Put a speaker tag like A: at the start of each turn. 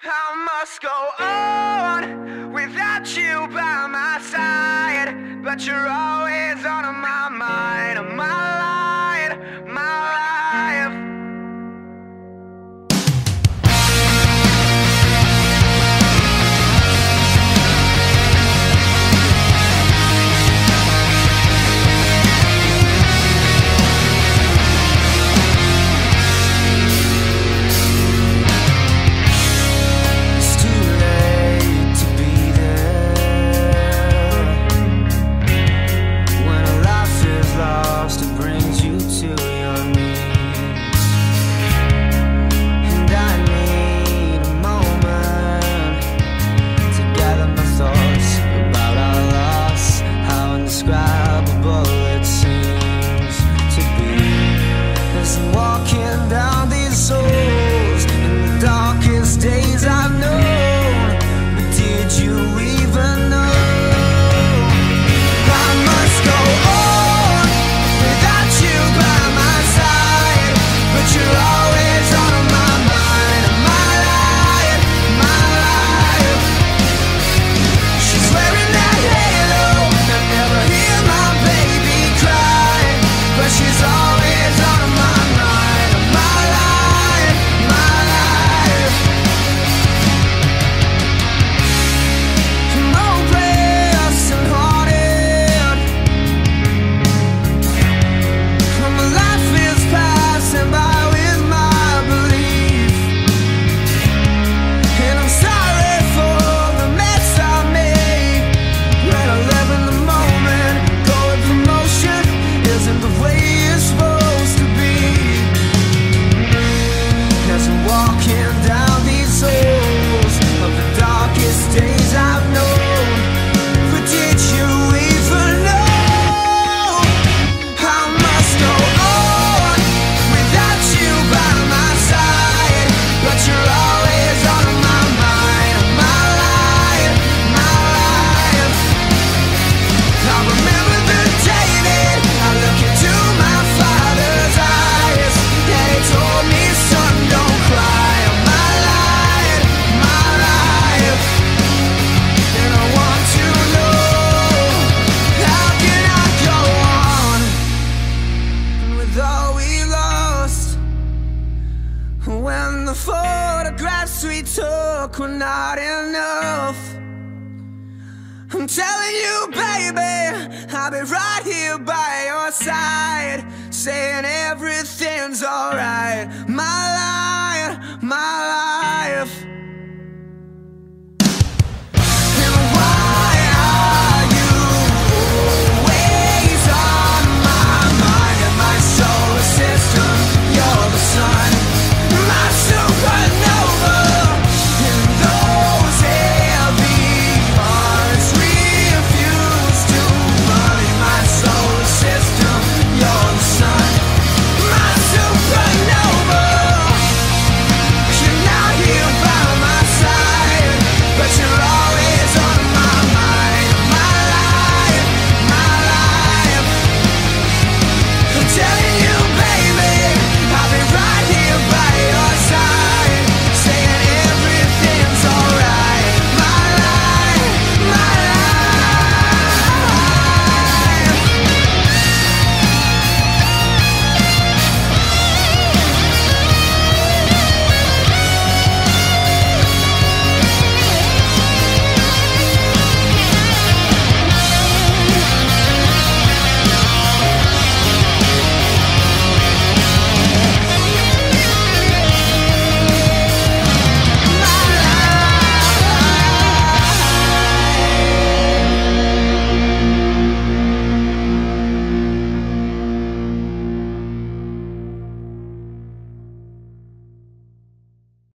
A: I must go on without you by my side, but you're always on my mind, my life, my life. When the photographs we took were not enough, I'm telling you, baby, I'll be right here by your side, saying everything's alright. My life, my life.